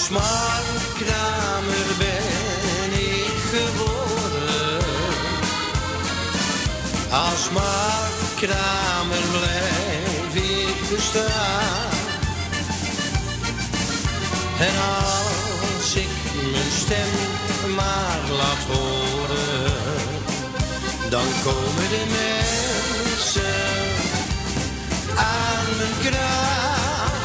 Als marktkramer ben ik geboren. Als marktkramer blijf ik bestaan. En als ik mijn stem maar laat horen, dan komen de mensen aan mijn graf.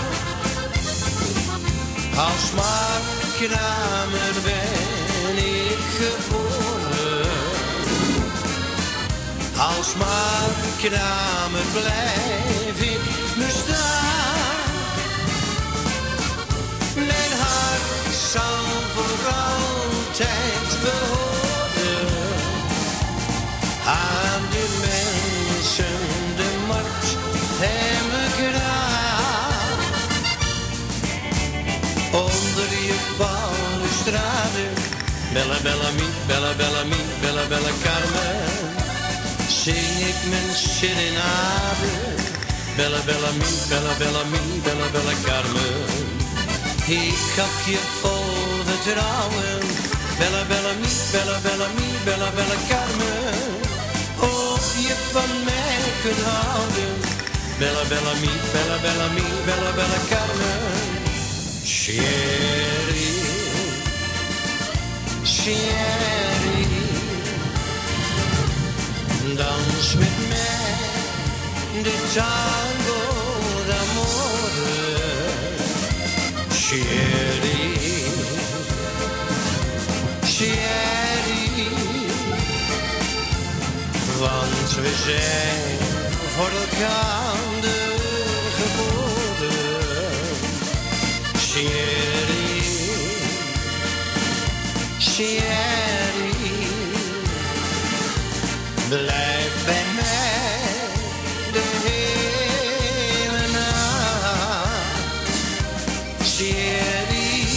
Als marktkramer ben ik geboren. Als marktkramer blijf ik bestaan. Mijn hart zal voor altijd behoren aan de mensen, de markt en mijn graaf. Onder je balustrade, bella bella mi, bella bella mi, bella bella Carmen, zing ik mijn serenade. Bella bella mi, bella bella mi, bella bella Carmen. Ik heb je vol vertrouwen. Bella bella mi, bella bella mi, bella bella Carmen. Of je van mij kunt houden. Bella bella mi, bella bella mi, bella bella Carmen. Chérie, chérie, dans met mij de tango d'amore. Chérie, chérie, want we zijn voor elkaar geboren. Chérie, chérie, blijf bij mij de hele nacht. Chérie,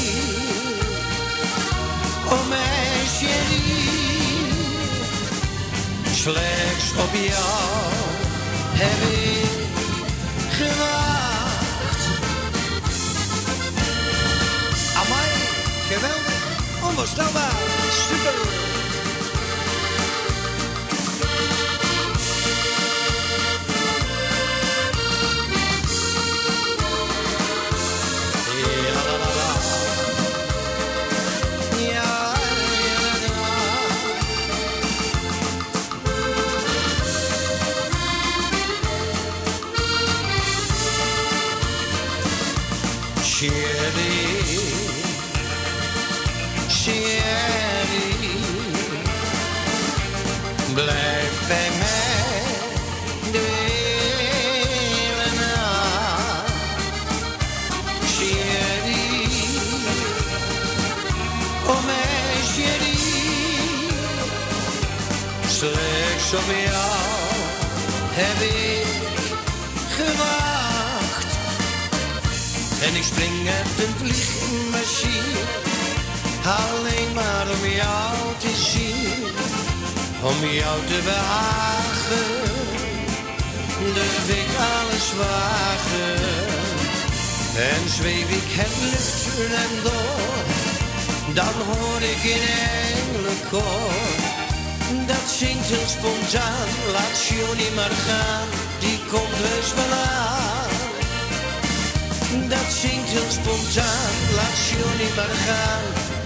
oh mijn chérie, slechts op jou heb ik gewacht. Amai, geweldig, onvoorstelbaar, super. Chérie, chérie, blijf bij mij de hele nacht. Chérie, oh mijn chérie, slechts op jou heb ik gewacht. En ik spring uit een vliegmachine, alleen maar om jou te zien. Om jou te behagen, durf ik alles wagen. En zweef ik het lucht en door, dan hoor ik in engelenkoor. Dat zingt heel spontaan, laat Johnny maar gaan, die komt heus wel aan. Dat zingt heel spontaan, laat Johnny maar gaan,